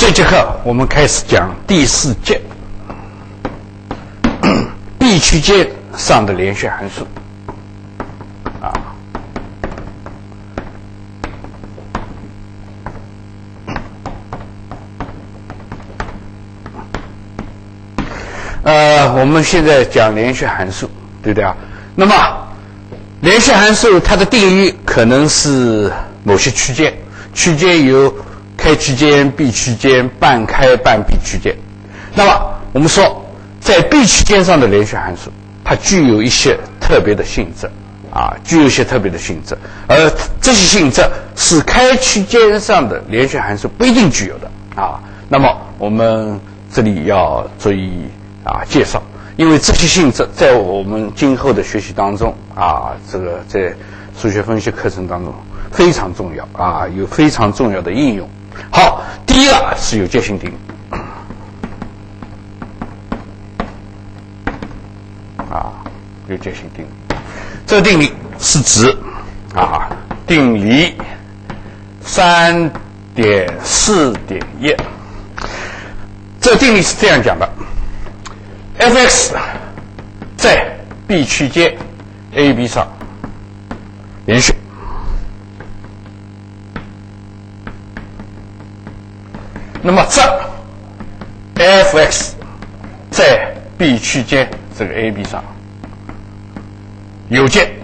这节课我们开始讲第4节，B 区间上的连续函数。我们现在讲连续函数，对不对啊？那么连续函数它的定义可能是某些区间，区间有开区间、闭区间、半开半闭区间。那么我们说，在 B 区间上的连续函数，它具有一些特别的性质具有一些特别的性质，而这些性质是开区间上的连续函数不一定具有的那么我们这里要注意介绍，因为这些性质在我们今后的学习当中这个在数学分析课程当中非常重要有非常重要的应用。好，第一个是有界性定理有界性定理，这个定理是指定理 3.4.1， 这个定理是这样讲的：f(x) 在 B 区间 AB 上连续。那么这 f(x) 在 B 区间这个 AB 上有界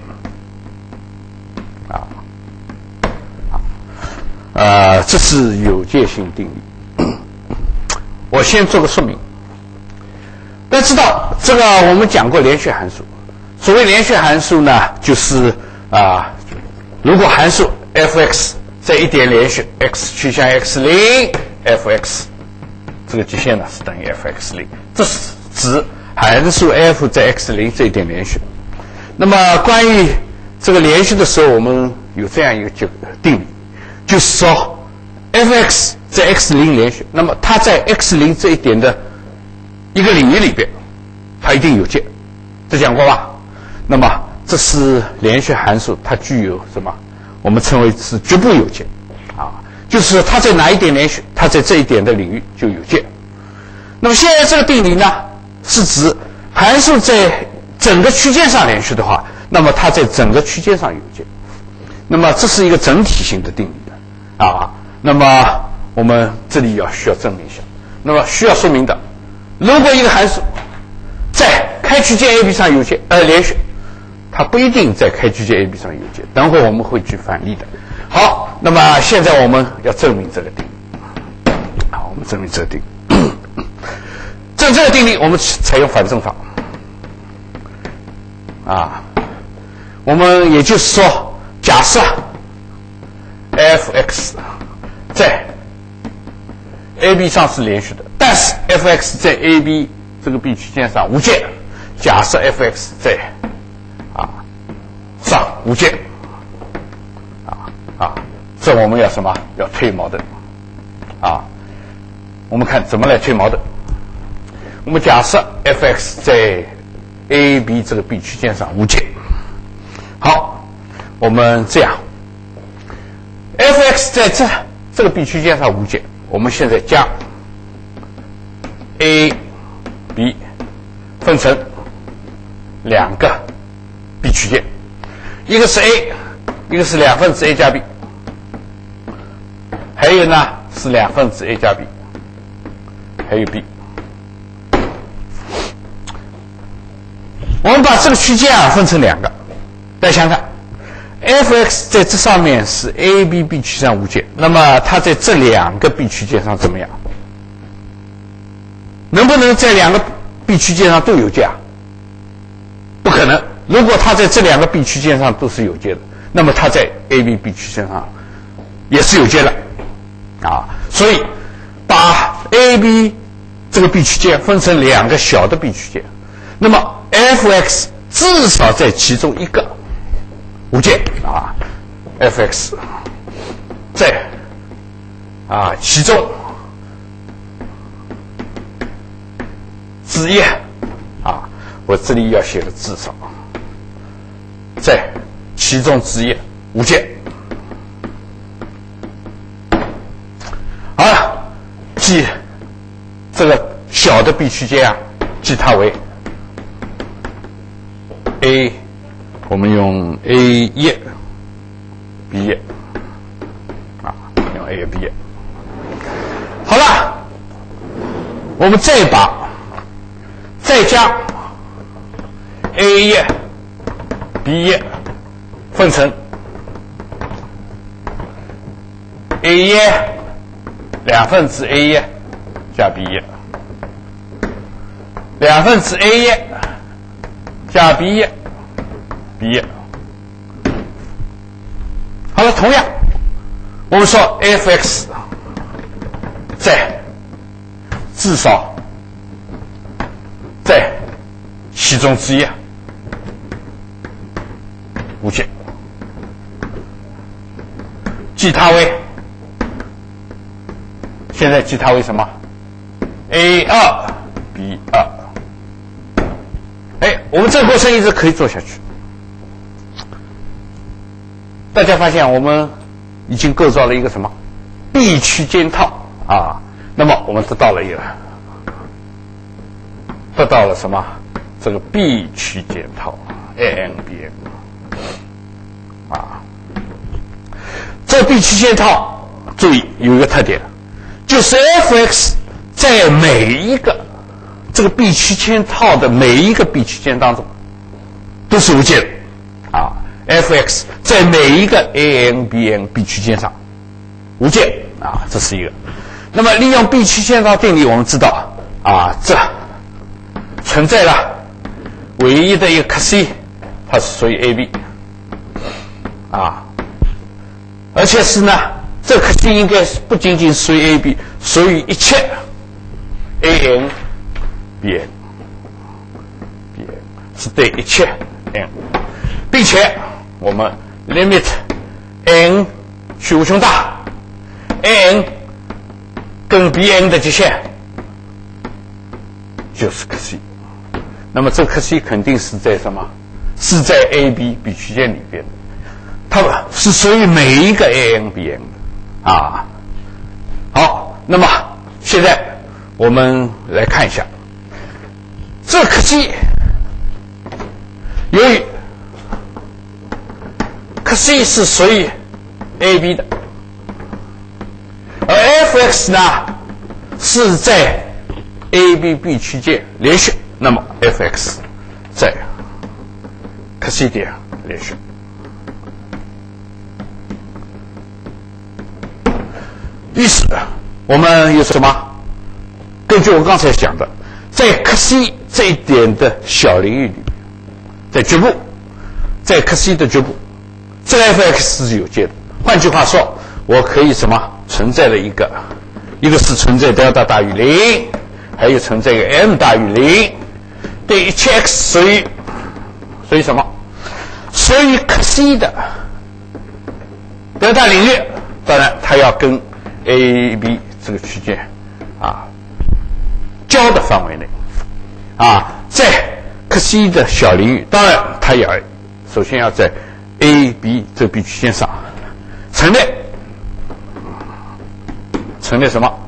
这是有界性定理。我先做个说明。要知道这个我们讲过连续函数，所谓连续函数呢，就是如果函数 f(x) 在一点连续 x 趋向 x0，f(x) 这个极限呢是等于 f(x0)，这是指函数 f 在 x0 这一点连续。那么关于这个连续的时候，我们有这样一个定理，就是说 f(x) 在 x0 连续，那么它在 x0 这一点的一个领域里边，它一定有界，这讲过吧？那么这是连续函数，它具有什么？我们称为是局部有界就是它在哪一点连续，它在这一点的领域就有界。那么现在这个定理呢，是指函数在整个区间上连续的话，那么它在整个区间上有界。那么这是一个整体性的定理那么我们这里需要证明一下。那么需要说明的，如果一个函数在开区间 AB 上有界连续，它不一定在开区间 AB 上有界，等会我们会举反例的。好，那么现在我们要证明这个定理我们证明这个定理证这个定理我们采用反证法我们也就是说，假设 f(x) 在 AB 上是连续的，但是 f(x) 在 AB 这个 B 区间上无界。假设 f(x) 在上无界这我们要什么？要推矛盾我们看怎么来推矛盾。我们假设 f(x) 在 AB 这个 B 区间上无界。好，我们这样 f(x) 在这个 B 区间上无界，我们现在将 A、B 分成两个 B 区间，一个是 A， 一个是2分之 A 加 B， 还有呢是2分之 A 加 B， 还有 B。我们把这个区间分成两个，大家想看 f(x) 在这上面是 A、B 区间上无界，那么它在这两个 B 区间上怎么样？能不能在两个 B 区间上都有界不可能。如果它在这两个 B 区间上都是有界的，那么它在 A、B 区间上也是有界的所以把 A、B 这个 B 区间分成两个小的 B 区间，那么 f(x) 至少在其中一个无界f(x) 在其中之一我这里要写的至少在其中之一无界。好了，既记这个小的 B 区间啊，记它为 A， 我们用 A1 B1 啊，用 A1 B1。好了，我们再将 A1 B1 分成 A1 2分之 A1 加 B1 2分之 A1 加 B1 B1。好了，同样我们说 fx 在至少在其中之一无解，记它为现在记它为什么 A2 B2。我们这个过程一直可以做下去。大家发现我们已经构造了一个什么 B 区间套啊？那么我们得到了什么？这个 B 区间套 ANBN 啊。这个 B 区间套注意有一个特点，就是 fx 在每一个这个 B 区间套的每一个 B 区间当中都是无解的啊。fx 在每一个 ANBN B 区间上无解啊，这是一个。那么利用 B 区间套定理，我们知道啊，这存在了唯一的一个 C， 它是属于 AB 啊，而且是呢，这个 C 应该不仅仅属于 AB， 属于一切 ANBN 是对一切 N， 并且我们 limit N 去无穷大 ，N 跟 Bn 的极限就是 C。那么这个 C 肯定是在什么？是在 AB B 区间里边，它是属于每一个 ANBN 的啊。好，那么现在我们来看一下这个 C， 由于C 是属于 AB 的，而 fx 呢是在 AB B 区间连续，那么 fx 在 C 点连续。于是我们有什么？根据我刚才讲的，在 C 这一点的小领域里，在局部，在 C 的局部，这个 fx 是有界的。换句话说，我可以什么存在了一个是存在 delta 大于0，还有存在一个 m 大于0，对一切 x 属于什么？属于 C 的 delta 领域，当然它要跟 AB 这个区间啊交的范围内啊，在 C 的小领域，当然它也首先要在 AB 这个 B 区间上陈列什么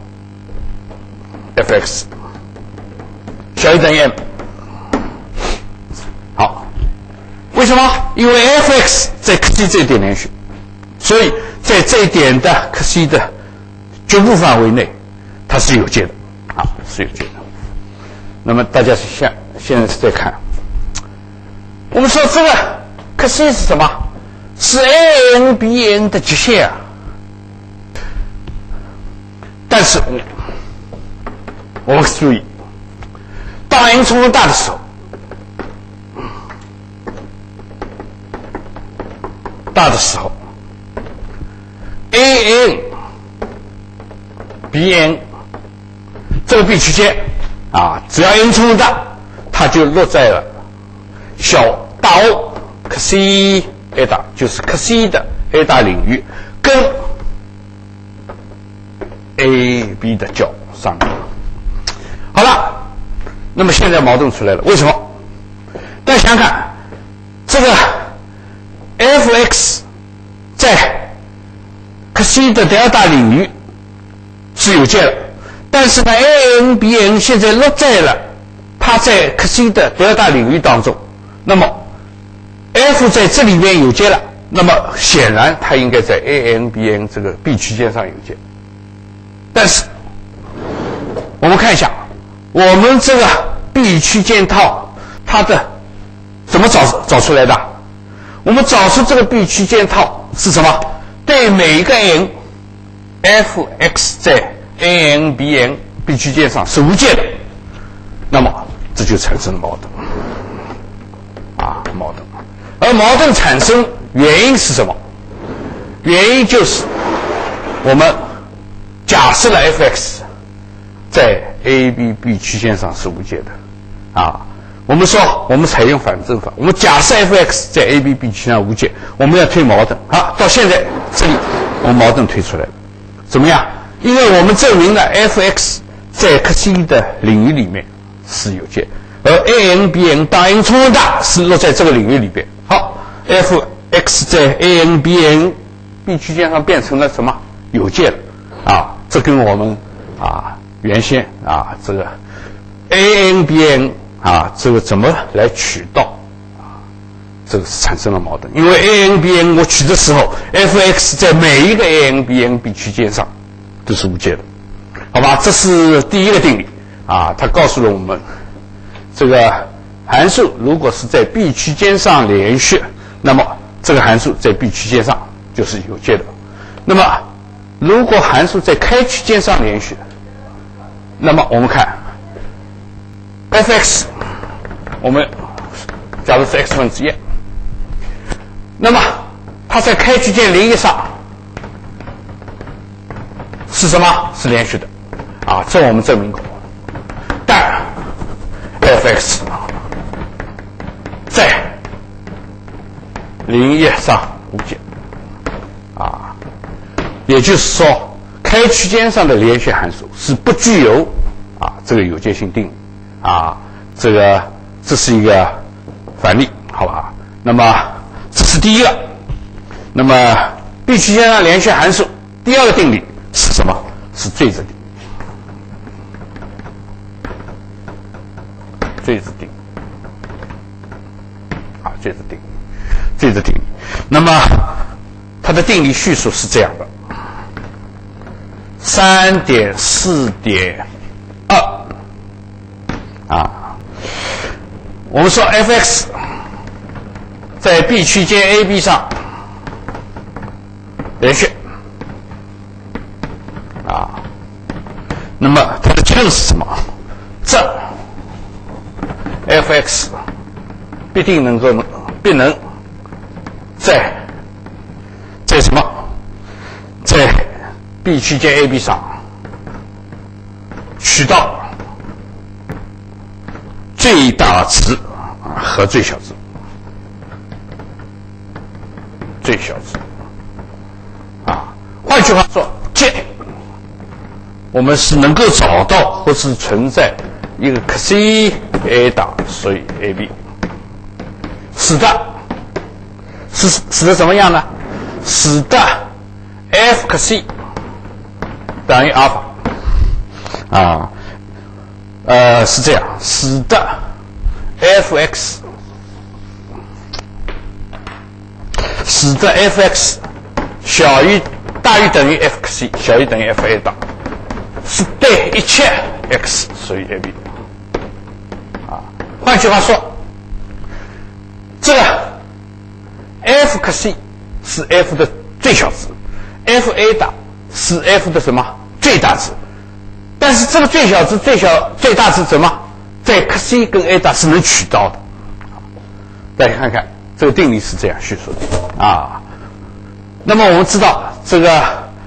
fx 小于等于 m。 好，为什么？因为 fx 在 C 这一点连续，所以在这一点的 C 的局部范围内它是有界的啊，是有界的。那么大家现在是在看，我们说这个 C 是什么？是 ANBN 的极限啊。但是我们注意，当 n 充分大的时候，ANBN 这个 B 区间啊，只要 n 充分大，它就落在了小大 O C A 大，就是 C 的 A 大领域跟 AB 的角上面。好了，那么现在矛盾出来了，为什么？大家想想看，这个 fx 在 C 的 delta 领域是有界的，但但是呢 ，ANBN 现在落在了它在可 C 的德尔塔领域当中，那么 F 在这里面有界了，那么显然它应该在 ANBN 这个 B 区间上有界。但是我们看一下，我们这个 B 区间套它的怎么找出来的？我们找出这个 B 区间套是什么？对每一个 n，fx 在 ANBN B 区间上是无界的，那么这就产生了矛盾矛盾。而矛盾产生原因是什么？原因就是我们假设了 fx 在 ABB 区间上是无界的我们说我们采用反证法，我们假设 fx 在 ABB 区间上无界，我们要推矛盾。好，到现在这里我们矛盾推出来了，怎么样？因为我们证明了 fx 在可 C 的领域里面是有界，而 ANBN 当 n 充分大是落在这个领域里边。好 ，fx 在 ANBN B 区间上变成了什么？有界了这跟我们原先这个 ANBN 这个怎么来取到这个是产生了矛盾。因为 ANBN 我取的时候 fx 在每一个 ANBN B 区间上都是无界的，好吧？这是第一个定理它告诉了我们这个函数如果是在 B 区间上连续，那么这个函数在 B 区间上就是有界的。那么如果函数在开区间上连续，那么我们看 fx 我们假如是 x 分之1，那么它在开区间0、1上是什么？是连续的这我们证明过。但 fx 在0、1上无界也就是说开区间上的连续函数是不具有这个有界性定理这是一个反例，好吧？那么这是第一个。那么 B 区间上连续函数第二个定理是什么？是最值定理。最值定理最值定理。那么它的定理叙述是这样的：3.4.2我们说 fx 在 B 区间 AB 上连续那么它的结论是什么？这 fx 必能在什么？在 B 区间 AB 上取到最大值和最小值，换句话说，我们是能够找到或是存在一个可 C A 大所以 AB， 使得怎么样呢？使得 F 可 C 等于阿尔法是这样，使得 fx 大于等于 f 可 C 小于等于 f A 大，是对一切 x 属于 AB。换句话说，这个 f 可 C 是 f 的最小值 ，f A 大是 f 的什么最大值？但是这个最小值、最大值怎么在可 C 跟 A 大是能取到的？大家看看这个定理是这样叙述的那么我们知道这个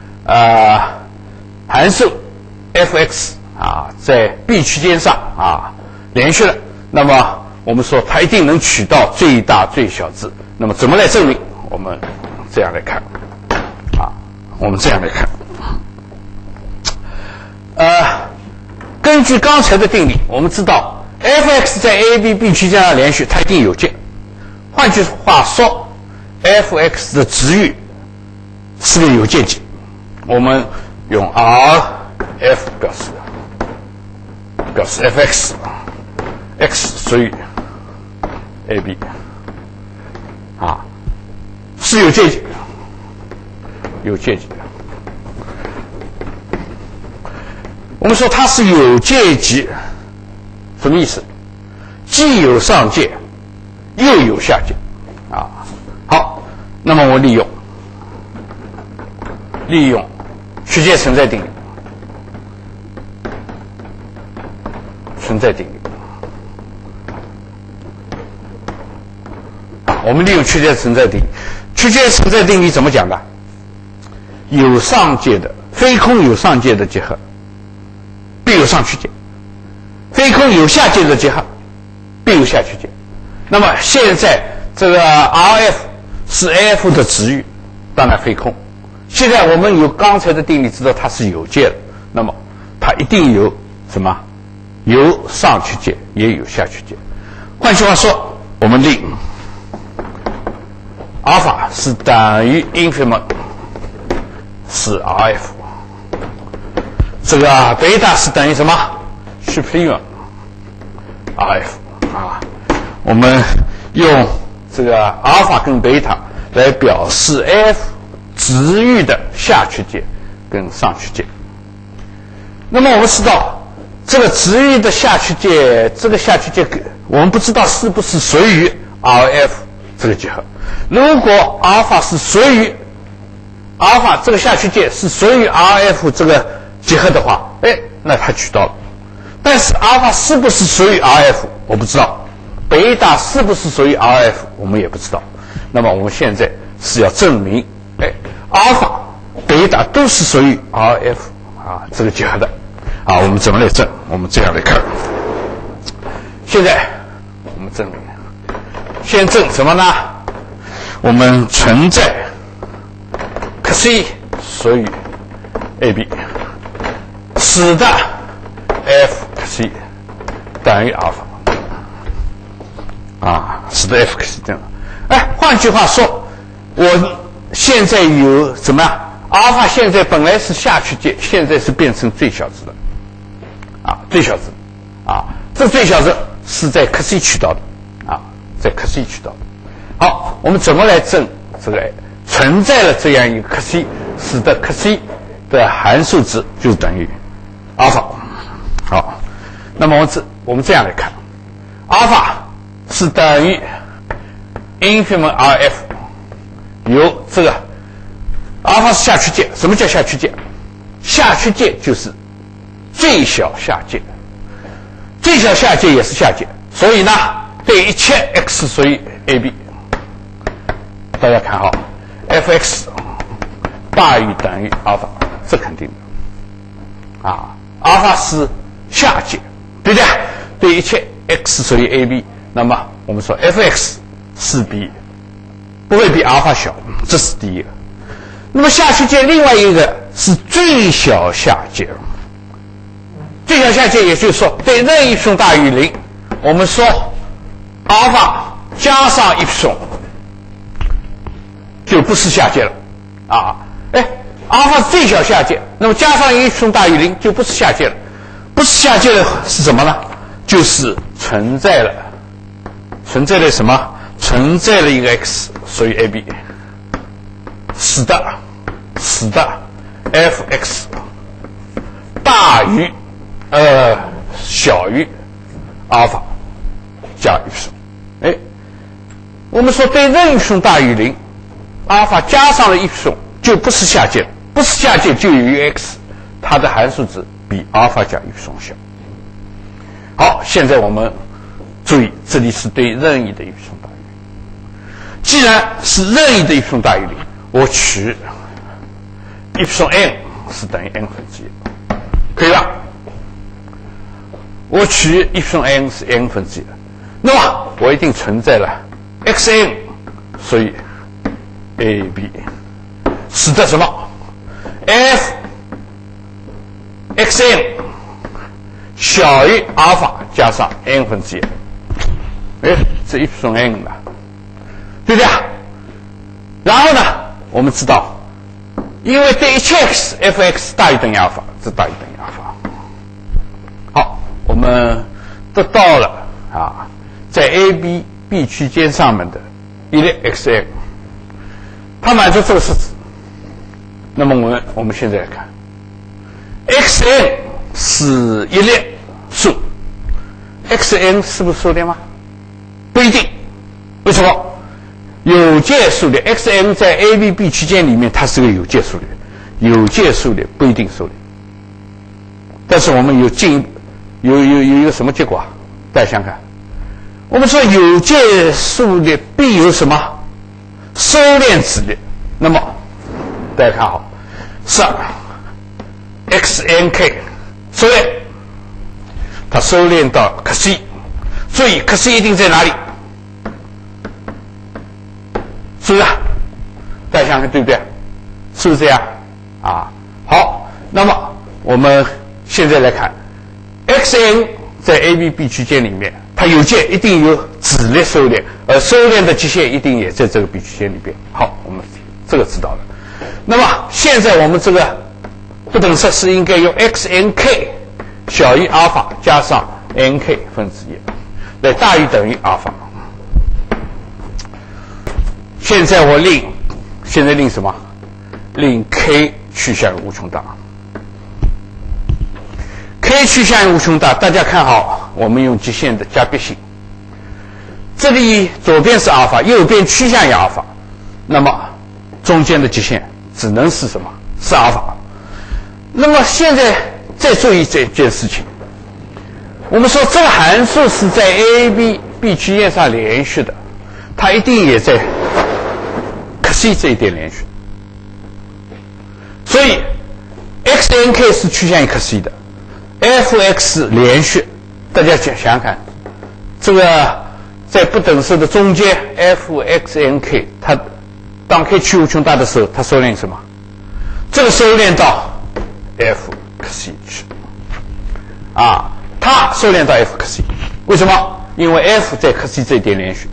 函数 fx 在 B 区间上连续了，那么我们说它一定能取到最大最小值。那么怎么来证明？我们这样来看根据刚才的定理，我们知道 fx 在 ABB 区间上连续，它一定有界。换句话说 ，fx 的值域是个有界积，我们用 Rf 表示表示 fx，x 属于 ab， 啊，是有阶级，有阶级。我们说它是有阶级，什么意思？既有上界，又有下界，啊，好，那么我利用区间存在定理，我们利用区间存在定理。区间存在定理怎么讲的？有上界的非空有上界的结合，必有上区间；非空有下界的结合，必有下区间。那么现在这个 Rf 是 F 的值域，当然非空。现在我们有刚才的定理知道它是有界的，那么它一定有什么？有上区间，也有下区间。换句话说，我们令阿尔法是等于 infimum 是 Rf， 这个贝塔是等于什么 ？supremum Rf 啊。我们用这个阿尔法跟贝塔来表示 F 值域的下区间跟上区间。那么我们知道这个值域的下区间，这个下区间我们不知道是不是属于 Rf 这个结合。如果阿尔法是属于阿尔法这个下区间是属于 Rf 这个结合的话，那它取到了。但是阿尔法是不是属于 Rf 我不知道，贝塔是不是属于 Rf 我们也不知道。那么我们现在是要证明阿尔法贝塔都是属于 Rf 啊这个结合的啊。我们怎么来证？我们这样来看。现在我们证明，先证什么呢？我们存在可 C 属于 AB， 使得 F 可 C 等于阿尔法啊，使得 F 可 C 等于。换句话说，我现在有怎么样？阿尔法现在本来是下区间，现在是变成最小值的啊，最小值啊，这最小值是在可 C 取到的啊，在可 C 取到的。好，我们怎么来证这个存在了这样一个可 C， 使得可 C 的函数值就等于阿尔法。好，那么我们这样来看，阿尔法是等于 infimum Rf， 由这个阿尔法是下区间。什么叫下区间？下区间就是最小下界，最小下界也是下界，所以呢，对一切 x 属于 AB。大家看好 ，fx 大于等于阿尔法，这肯定的啊。阿尔法是下界，对不对？对一切 x 属于 AB， 那么我们说 fx 是不会比阿尔法小，这是第一个。那么下区间另外一个是最小下界，最小下界也就是说对任意 y 大于0，我们说阿尔法加上 y。就不是下界了啊！阿尔法是最小下界，那么加上y大于0就不是下界了。不是下界的是什么呢？就是存在了什么？存在了一个 x 属于 AB， 使得 fx 大于小于阿尔法加 y。我们说对任意大于0。阿尔法加上了y就不是下界了，不是下界就有一个 x， 它的函数值比阿尔法加y小。好，现在我们注意，这里是对任意的y大于0。既然是任意的y大于0，我取y n 是等于 n 分之1，可以吧？我取y n 是 n 分之1，那么我一定存在了 xn 所以AB 使得什么 fxn 小于阿尔法加上 n 分之1，这y n 了，对不对？然后呢，我们知道，因为对一切 x fx 大于等于阿尔法，这大于等于阿尔法。好，我们们得到了在 A、B 区间上面的一列 xn， 它满足这个式子。那么我们现在来看 ，xn 是一列数 ，xn 是不是数列吗？不一定。为什么？有界数列 xn 在 A、B 区间里面，它是个有界数列，有界数列不一定数列。但是我们有进一步有一个什么结果啊？大家想看，我们说有界数列必有什么收敛子列。那么大家看好，是 xnk 收敛，它收敛到可 C， 所以可 C 一定在哪里？是不是？大家想看对不对？是不是这样啊？好，那么我们现在来看 xn 在 A、B 区间里面，它有界一定有子列收敛，而收敛的极限一定也在这个 B 区间里边。好，我们这个知道了。那么现在我们这个不等式是应该用 xnk 小于阿尔法加上 nk 分之一来大于等于阿尔法。现在我令什么？令 k 趋向于无穷大。k 趋向于无穷大，大家看好，我们用极限的加别性。这里左边是阿尔法，右边趋向于阿尔法，那么中间的极限只能是什么？是阿尔法。那么现在再注意这件事情，我们说这个函数是在 A、B 区间上连续的，它一定也在可 C 这一点连续，所以 xnk 是趋向于可 C 的 ，f(x) 连续，大家想想看，这个在不等式的中间 f(x)nk， 它当 k 趋无穷大的时候，它收敛什么？这个收敛到 f 可 C 去，它收敛到 f 可 C， 为什么？因为 f 在可 C 这一点连续。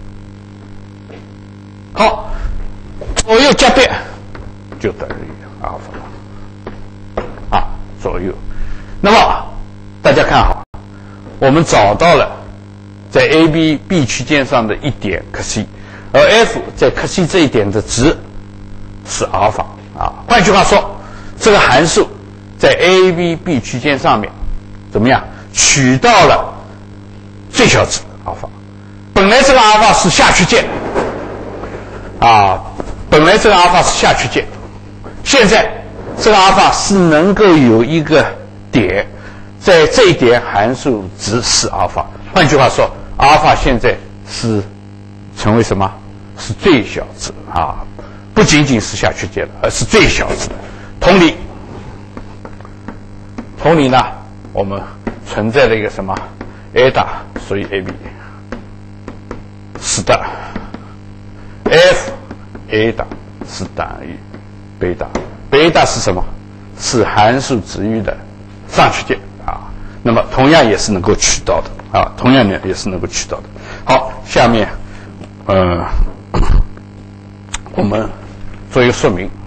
好，左右加别就等于阿尔法左右。那么大家看好，我们找到了在 A、B 区间上的一点可 C， 而 f 在可 C 这一点的值是阿尔法换句话说，这个函数在 A、B 区间上面怎么样取到了最小值阿尔法。本来这个阿尔法是下区间本来这个阿尔法是下区间，现在这个阿尔法是能够有一个点，在这一点函数值是阿尔法。换句话说，阿尔法现在是成为什么？是最小值不仅仅是下区间了，而是最小值。同理呢，我们存在了一个什么 a 大属于 AB， 是的 f a 大是等于贝塔，贝塔是什么？是函数值域的上区间那么同样也是能够取到的同样呢也是能够取到的。好，下面我们做一个说明。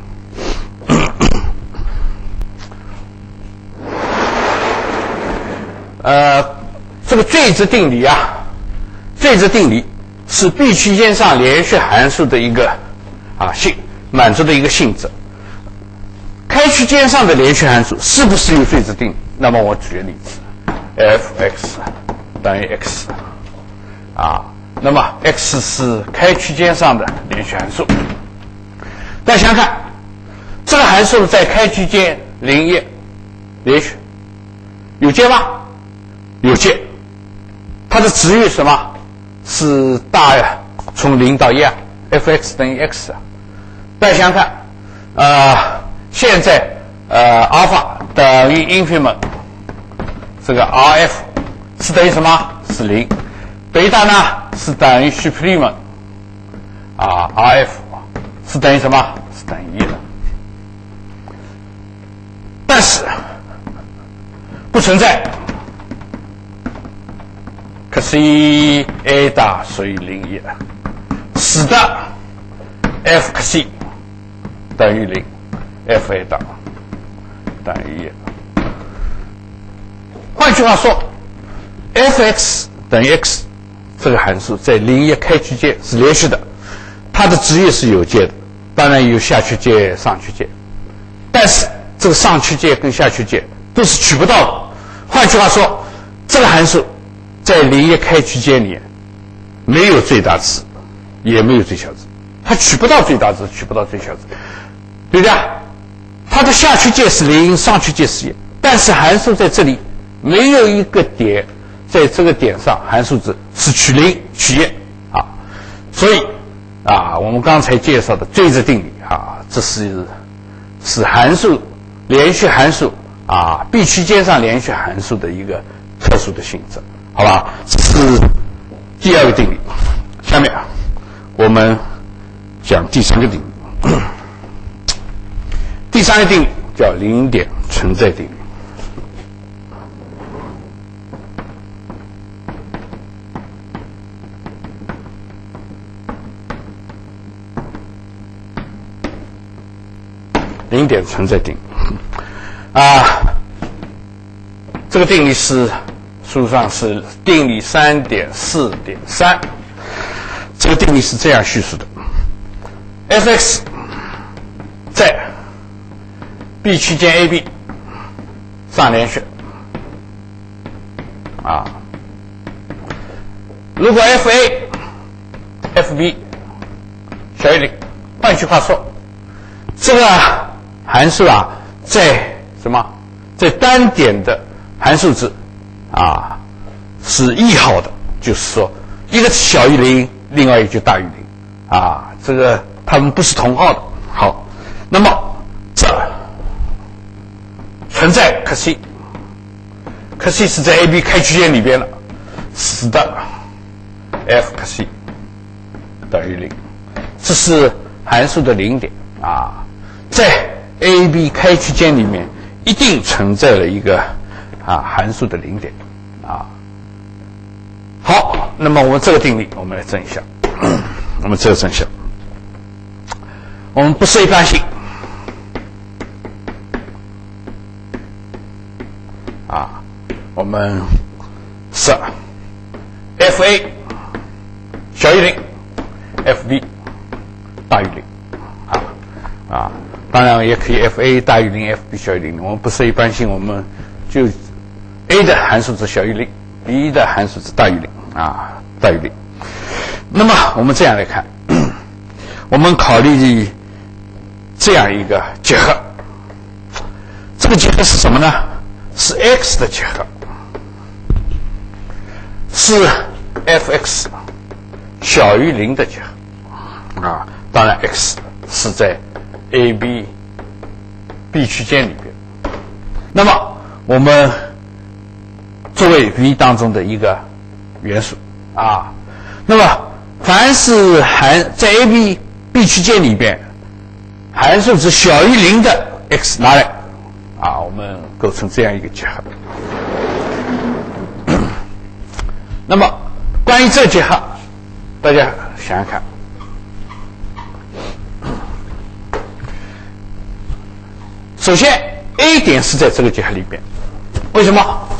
这个最值定理最值定理是 B 区间上连续函数的一个满足的一个性质。开区间上的连续函数是不是有最值定理？那么我举个例子 ，f(x) 等于 x 那么 x 是开区间上的连续函数。大家想想看，这个函数在开区间0、1连续有界吗？有界。它的值域是什么？是从0到1f(x) 等于 x 大家想想看，现在阿尔法等于 infimum， 这个 rf 是等于什么？是0。贝塔呢是等于 supremum rf 是等于什么？是等于1的。但是不存在可 C a 大属于0、1的，使得 f 可 C 等于0 f a 大等于1。换句话说， f(x) 等于 x 这个函数在零一开区间是连续的，它的值也是有界的，当然有下区界、上区界，但是这个上区界跟下区界都是取不到的。换句话说，这个函数在零一开区间里没有最大值，也没有最小值，它取不到最大值，取不到最小值，对不对？它的下区界是0，上区界是1，但是函数在这里没有一个点，在这个点上函数值是取0取1啊，所以我们刚才介绍的最值定理这是函数连续函数B 区间上连续函数的一个特殊的性质，好吧？这是第二个定理。下面我们讲第三个定理。第三个定理叫零点存在定理。零点存在定理这个定理是书上是定理 3.4.3， 这个定理是这样叙述的 ：f(x) 在 B 区间 AB 上连续如果 FA、FB 小于0，换句话说，这个函数在什么？在单点的函数值是异号的，就是说一个小于0，另外一个就大于0这个它们不是同号的。好，那么这存在可 C 是在 AB 开区间里边的，使得 f 可 C 等于0，这是函数的零点在 AB 开区间里面一定存在了一个函数的零点好，那么我们这个定理我们来证一下，我们这个证一下，我们不设一般性我们设 FA 小于0 FB 大于0当然也可以 FA 大于0 FB 小于0，我们不设一般性，我们就 A 的函数值小于0 B 的函数值大于0大于0。那么我们这样来看，我们考虑这样一个结合，这个结合是什么呢？是 x 的结合，是 fx 小于0的结合当然 x 是在 AB B 区间里边。那么我们作为 V 当中的一个元素那么凡是在 AB B 区间里边函数值小于0的 x 拿来我们构成这样一个结合。那么关于这个结合，大家想想看，首先 A 点是在这个结合里边，为什么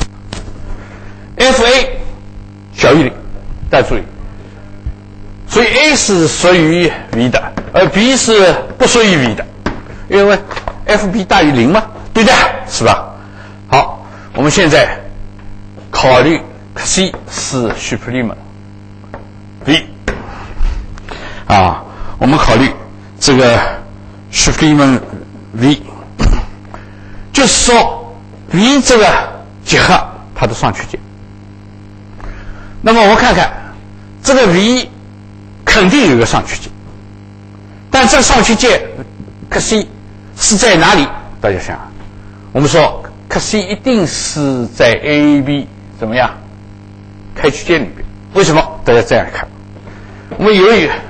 FA 小于0？大家注意，所以 A 是属于 V 的，而 B 是不属于 V 的，因为 FB 大于0嘛，对不对？是吧？好，我们现在考虑 C 是 Schlieben V 我们考虑这个 Schlieben V， 就是说 V 这个结合它的上区间。那么我们看看这个 V 肯定有一个上区间，但这个上区间 C 是在哪里？大家想，我们说 C 一定是在 AB 怎么样开区间里边。为什么？大家这样看，我们由于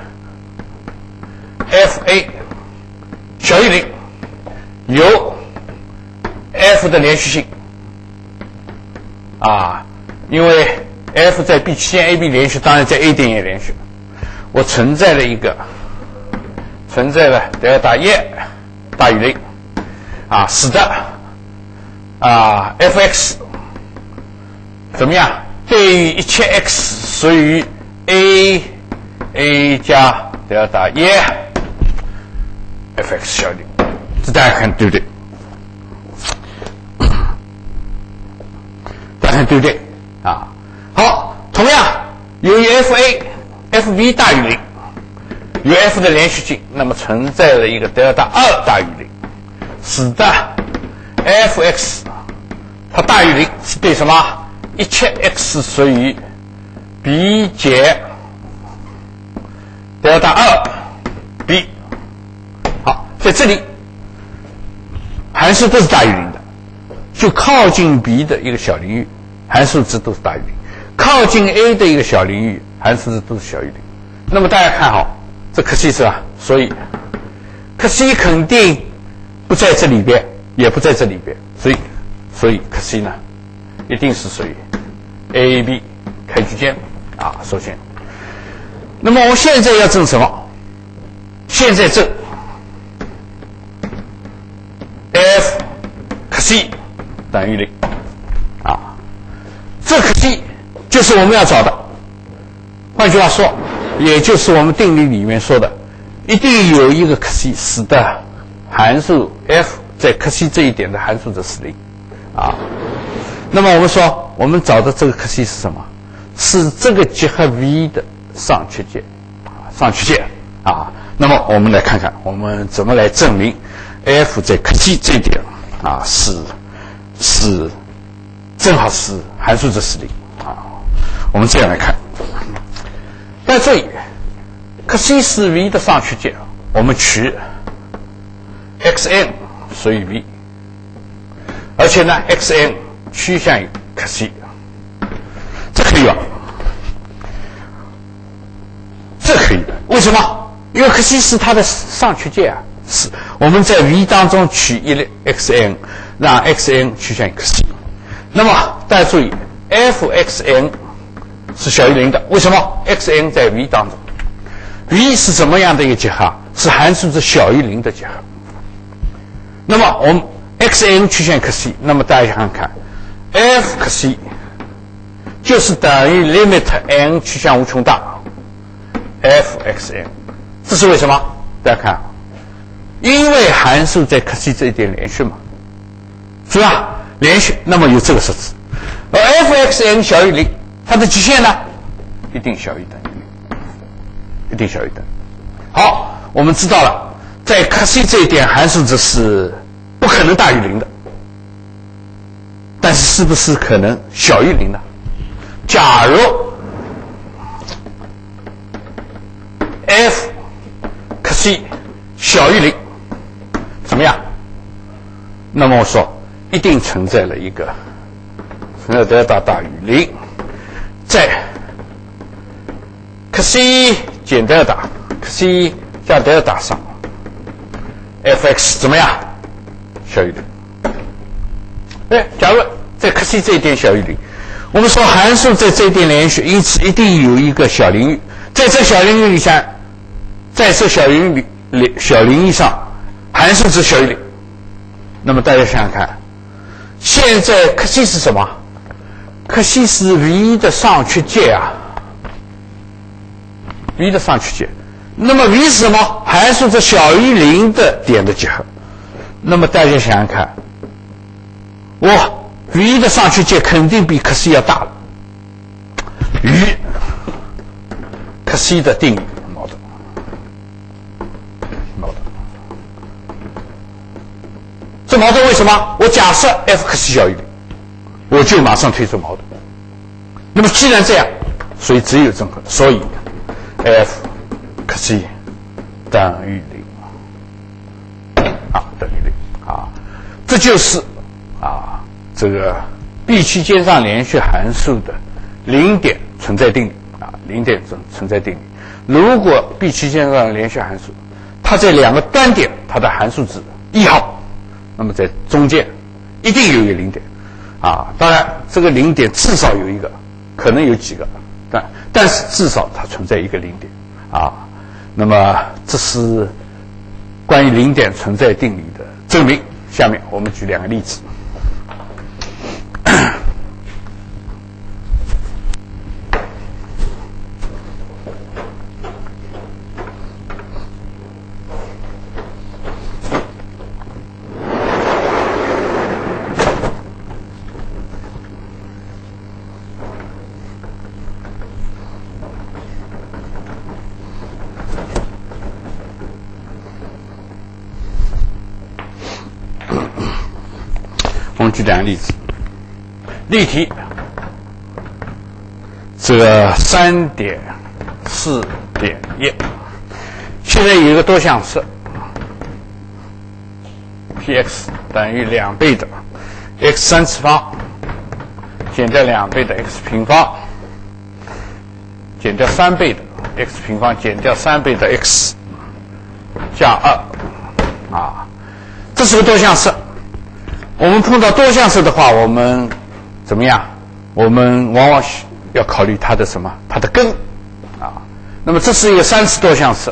FA 小于0，有 F 的连续性因为 F 在 B 区间 AB 连续，当然在 A 点也连续。我存在了德尔塔1大于0使得fx怎么样对于一切 x 属于 a 加德尔塔耶 fx 小于零，这大家看对不对？大家看对不对？啊，好，同样由于 fb 大于零，有 f 的连续性，那么存在了一个德尔塔2大于零，使得 fx 它大于零是对什么？一切 x 属于 b 减德尔塔2 b。好，在这里函数都是大于零的，就靠近 b 的一个小领域，函数值都是大于零；靠近 a 的一个小领域，函数值都是小于零。那么大家看好，这可惜是吧？所以可惜肯定不在这里边，也不在这里边，所以可惜呢，一定是属于 a、b 开区间啊。首先，那么我现在要证什么？现在证 f 可惜等于零啊，这可惜就是我们要找的。换句话说，也就是我们定理里面说的，一定有一个可惜使得函数 f 在可惜这一点的函数值是零啊。那么我们说，我们找的这个可惜是什么？是这个集合 v 的上曲线啊。那么我们来看看，我们怎么来证明 f 在可惜这一点啊是正好是函数值是零啊。我们这样来看，在这里可惜是 v 的上曲线，我们取 xn 属于 v， 而且呢 xn 趋向于可惜，这可以吧？这可以的。为什么？因为可惜是它的上曲线啊。是我们在 v 当中取一类 xn， 让 xn 趋向于可惜。那么大家注意 fxn 是小于零的。为什么？ xn 在 v 当中， v 是什么样的一个结合？是函数值小于零的结合。那么我们 xn 趋向于可惜，那么大家想想看， f 可惜就是等于 limit n 趋向无穷大 fxn， 这是为什么？大家看，因为函数在可惜这一点连续嘛，是吧？连续，那么有这个设置，而 fxn 小于零，它的极限呢，一定小于等于零，一定小于等于。好，我们知道了，在可惜这一点函数值是不可能大于零的，但是是不是可能小于零呢？假如 f 可惜小于零，怎么样？那么我说一定存在了一个德尔塔大于零，在可惜减德尔塔，可惜加德尔塔上 fx 怎么样？小于零。假如在可惜这一点小于零，我们说函数在这一点连续，因此一定有一个小领域，在这小领域里上，在这小领域上，函数值小于零。那么大家想想看，现在可惜是什么？可惜是 v 的上曲线啊 ，v 的上曲线。那么 v 是什么？函数值小于零的点的结合。那么大家想想看，v 的上曲线肯定比可惜要大了，与可惜的定理矛盾。这矛盾为什么？我假设 f 可惜小于零，我就马上推出矛盾。那么既然这样，所以只有正合，所以 f 可惜等于零啊，等于零啊，这就是这个 B 区间上连续函数的零点存在定理啊，零点存在定理。如果 B 区间上连续函数，它在两个端点，它的函数值1号，那么在中间一定有一个零点啊。当然，这个零点至少有一个，可能有几个，但是至少它存在一个零点啊。那么这是关于零点存在定理的证明。下面我们举两个例子。 们举两个例子，例题，这个3.4.1，现在有一个多项式 ，px 等于2倍的 x3次方减掉2倍的 x 平方减掉3倍的 x 平方减掉3倍的 x 加2，这是个多项式。我们碰到多项式的话，我们怎么样？我们往往要考虑它的什么？它的根那么这是一个3次多项式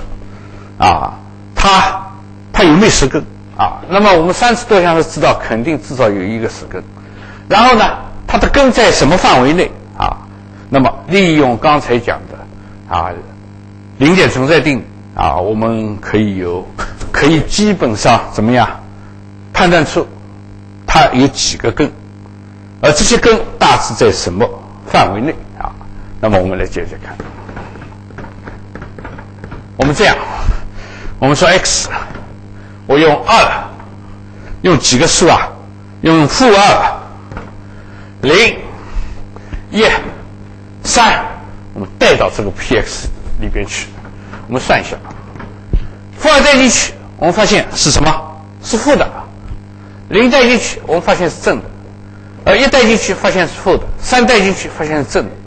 它有没有实根那么我们3次多项式知道肯定至少有一个实根，然后呢，它的根在什么范围内那么利用刚才讲的零点存在定理我们可以基本上怎么样判断出它有几个根，而这些根大致在什么范围内那么我们来接着看。我们这样，我们说 x， 我用2，用几个数用-2、0、1、3，我们带到这个 px 里边去。我们算一下，-2带进去，我们发现是什么？是负的。0带进去，我们发现是正的。1带进去，发现是负的。3带进去，发现是正的。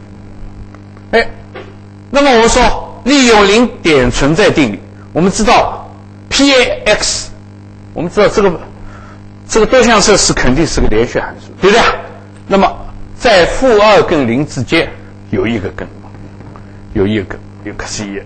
那么我们说，利用零点存在定理，我们知道 px， 我们知道这个多项式是肯定是个连续函数，对不对？那么在-2跟0之间有一个根，有x1，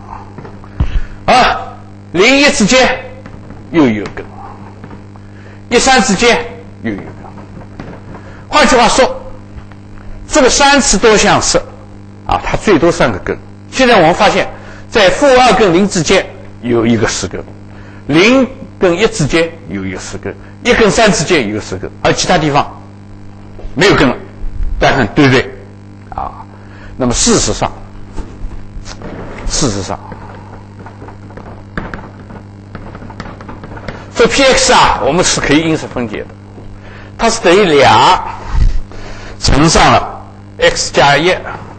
0、1之间又有一个根，1、3之间又有一个根。换句话说，这个3次多项式它最多3个根。现在我们发现，在-2跟0之间有一个实根，0跟1之间有一个实根，1跟3之间有一个实根，而其他地方没有根了。大家看对不对？那么事实上，这 px 我们是可以因式分解的，它是等于2乘上了 x 加1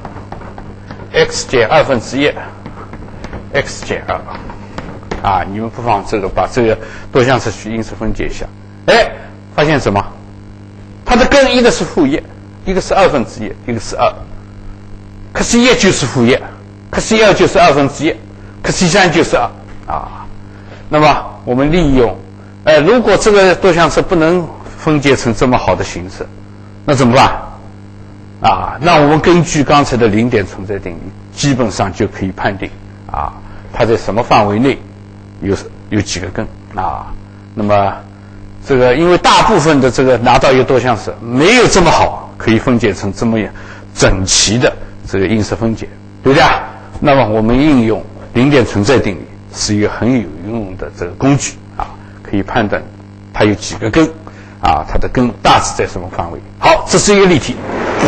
x 减1/2 x 减2你们不妨把这个多项式去因式分解一下，发现什么？它的根一个是-1，一个是1/2，一个是2，可是1就是-1，可是2就是1/2，可是3就是2那么我们利用如果这个多项式不能分解成这么好的形式，那怎么办？那我们根据刚才的零点存在定理，基本上就可以判定它在什么范围内有几个根那么这个因为大部分的这个拿到一个多项式没有这么好可以分解成这么整齐的这个因式分解，对不对？那么我们应用零点存在定理是一个很有用的这个工具可以判断它有几个根它的根大致在什么范围。好，这是一个例题。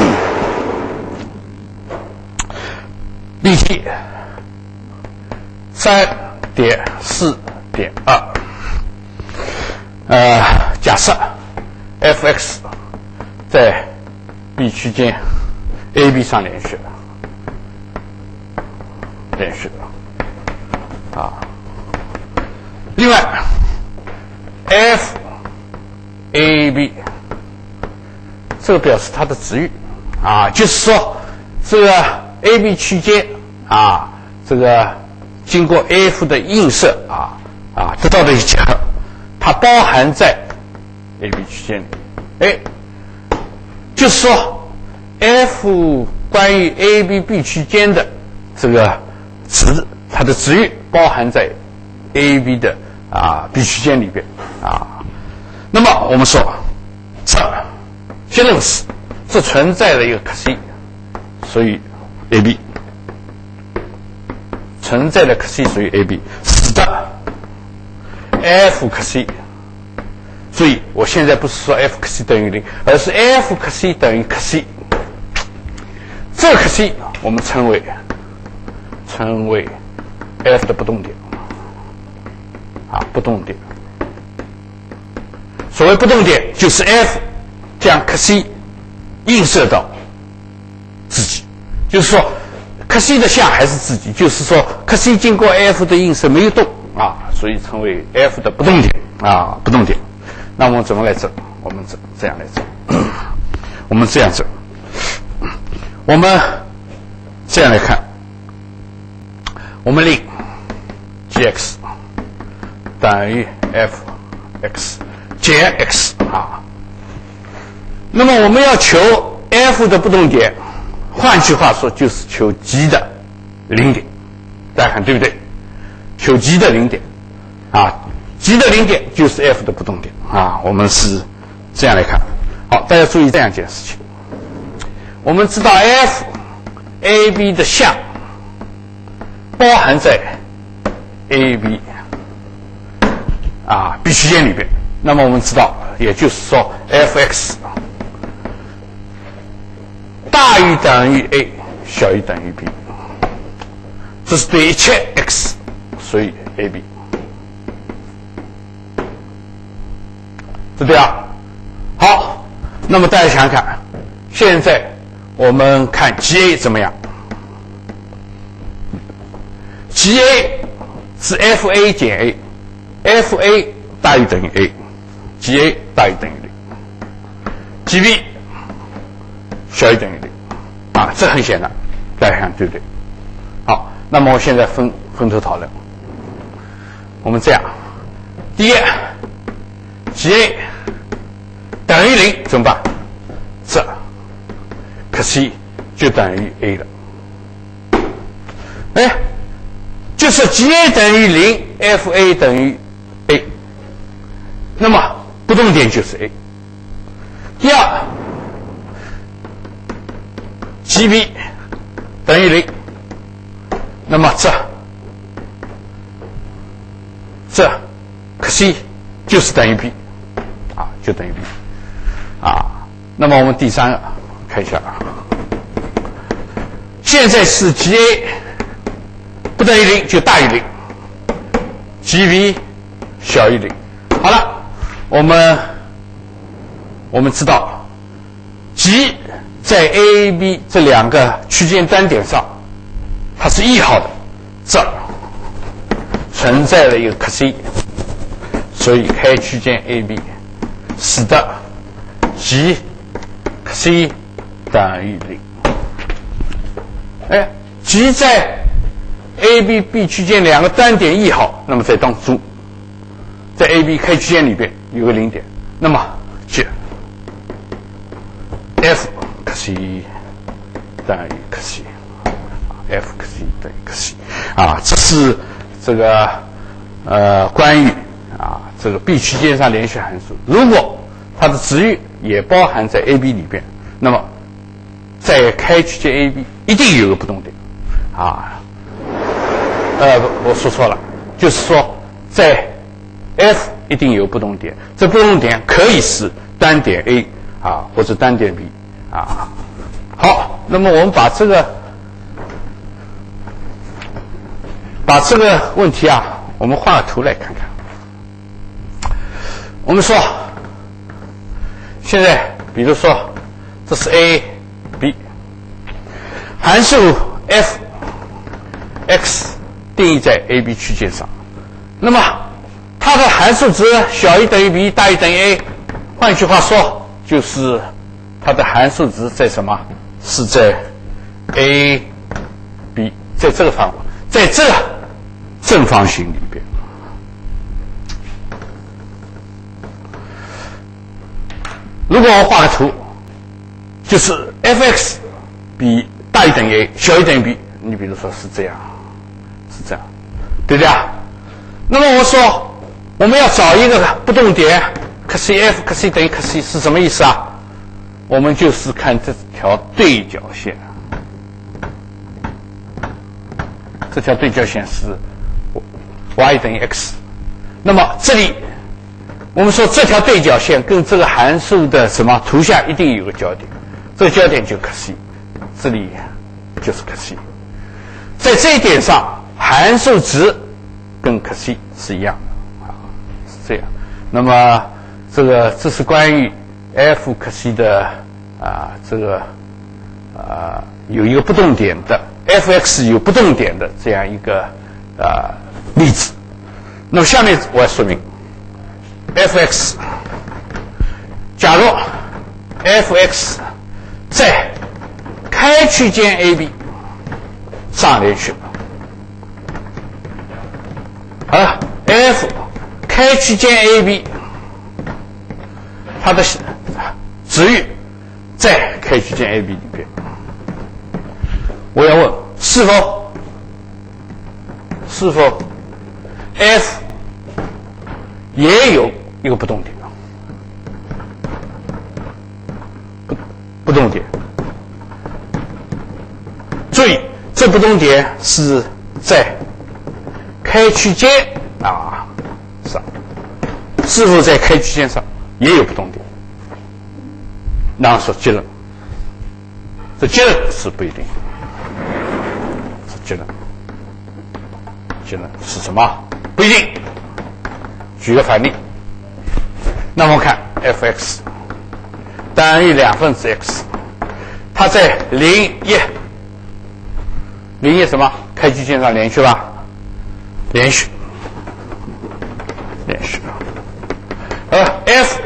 例题 3.4.2， 假设 f(x) 在 B 区间 AB 上连续另外 f(AB) 这个表示它的值域就是说这个 AB 区间这个经过 F 的映射得到的一结合，它包含在 AB 区间里。就是说 F 关于 AB、B 区间的这个值，它的值域包含在 AB 的B 区间里边那么我们说先认识这存在的一个可 C， 所以 AB 存在的可 C 属于 AB， 使得 F 可 C， 所以我现在不是说 F 可 C 等于0，而是 F 可 C 等于可 C。这个可 C 我们称为 F 的不动点不动点。 所谓不动点就是 F 将克 C 映射到自己，就是说克 C 的像还是自己，就是说克 C 经过 F 的映射没有动啊，所以称为 F 的不动点啊，不动点。那我们怎么来整？我们这样来整，我们这样整，我们这样来看，我们令 Gx 等于 Fx 减 x 啊。那么我们要求 F 的不动点，换句话说就是求 G 的零点，大家看对不对？求 G 的零点啊 ，G 的零点就是 F 的不动点啊。我们是这样来看。好，大家注意这样一件事情。我们知道 F、AB 的像包含在 AB 啊 B 区间里边。那么我们知道，也就是说 Fx 大于等于 A， 小于等于 B， 这是对一切 x， 所以 AB， 对不对啊？好，那么大家想想看，现在我们看 GA 怎么样 ？GA 是 FA 减 A，FA 大于等于 A，GA 大于等于0，GB 小于等于0，啊，这很显然，大家看对不对？好，那么我现在分头讨论。我们这样，第一 ，GA 等于0怎么办？这可 C 就等于 A 了。哎，就是 GA 等于0 ，FA 等于 A， 那么不动点就是 A。第二 ，GB 等于0，那么这可 C 就是等于 B， 啊，就等于 B， 啊。那么我们第三个看一下啊，现在是 GA 不等于0就大于0，GB 小于0。好了，我们知道 G 在 A、B 这两个区间单点上，它是1号的，这儿存在了一个可 C， 所以开区间 AB 使得 G 可 C 等于0。哎 ，G 在 A、B 区间两个单点1号，那么在当中，在 A、B 开区间里边有个0点，那么就 F 可 C 等于可 C，F 可 C 等于可 C， 啊，这是这个关于这个 B 区间上连续函数，如果它的值域也包含在 AB 里边，那么在开区间 AB 一定有个不动点啊。我说错了，就是说在 F 一定有不动点，这不动点可以是单点 A 啊，或者单点 B 啊。好，那么我们把这个问题啊，我们画个图来看看。我们说，现在比如说这是 A、B， 函数 f(x) 定义在 AB 区间上，那么它的函数值小于等于 B， 大于等于 A， 换句话说，就是它的函数值在什么？是在 A、B， 在这个范围，在这个正方形里边。如果我画个图，就是 f(x) 比大于等于 A， 小于等于 B， 你比如说是这样，对不对啊？那么我说我们要找一个不动点，可 C F 可 C 等于可 C 是什么意思啊？我们就是看这条对角线，这条对角线是 y 等于 x， 那么这里我们说这条对角线跟这个函数的什么图像一定有个交点，这个交点就可 C， 这里就是可 C， 在这一点上函数值跟可 C 是一样的啊，是这样。那么这是关于 f 可西的有一个不动点的 f(x) 有不动点的这样一个例子。那么下面我要说明 f(x) 假如 f(x) 在开区间 AB 上连续，而 f 开区间 AB 它的值域在开区间 AB 里边，我要问是否 f 也有一个不动点？不动点，注意这不动点是在开区间上，是否在开区间上也有不动点？然后说结论，这结论是不一定，是结论是什么？不一定。举个反例，那么我看 f(x) 等于2分之 x， 它在0、1什么开区间上连续吧？连续。而 f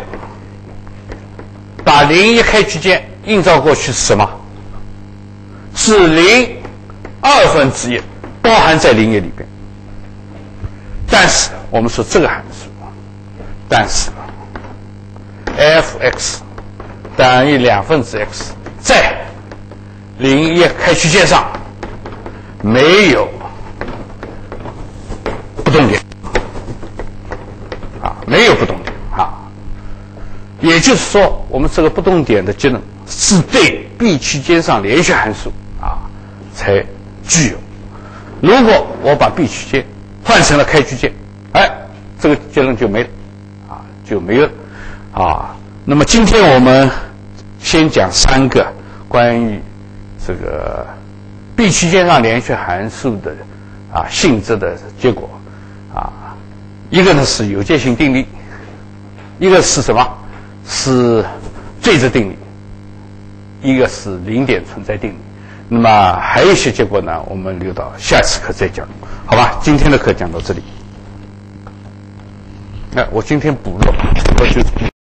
把0、1开区间映照过去是什么？是0、2分之1包含在0、1里边。但是我们说这个函数，但是 f(x) 等于2分之 x 在0、1开区间上没有不动点没有不动点也就是说我们这个不动点的结论是对 B 区间上连续函数才具有。如果我把 B 区间换成了开区间，这个结论就没了就没了那么今天我们先讲3个关于这个 B 区间上连续函数的性质的结果一个呢是有界性定理，一个是什么？是最值定理，一个是零点存在定理。那么还有一些结果呢，我们留到下次课再讲，好吧？今天的课讲到这里。我今天补了，我就。